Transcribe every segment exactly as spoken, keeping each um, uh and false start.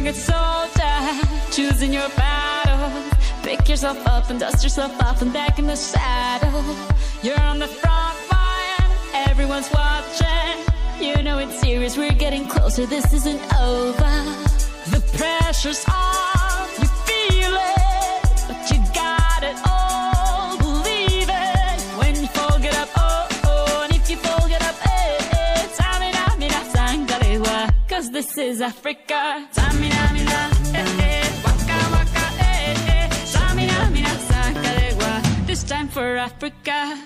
young and soldier, choosing your battle. Pick yourself up and dust yourself off and back in the saddle. You're on the front line, everyone's watching. You know it's serious, we're getting closer, this isn't over. The pressure's on, you feel it, but you got it all, believe it. When you fall, get up, oh, oh, and if you fall, get up, eh, eh. Tsamina, mina, zangalewa, cause this is Africa. Tsamina, mina, eh, eh, waka, waka, eh, eh. Tsamina, mina, zangalewa, this time for Africa.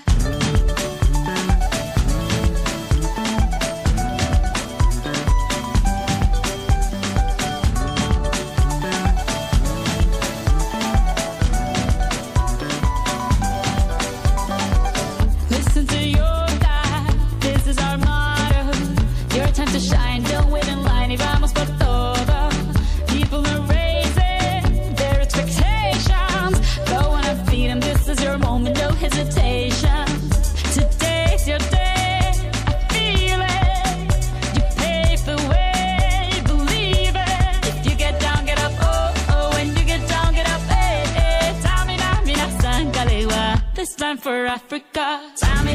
Listen to your God, this is our motto. Your time to shine, don't wait in line. Y vamos por todo. People are raising their expectations. Go on and feed them, this is your moment, no hesitation. Today's your day, I feel it. You pave the way, believe it. If you get down, get up, oh, oh. When you get down, get up, eh, eh. Tsamina, mina, zangalewa, this time for Africa. Tsamina,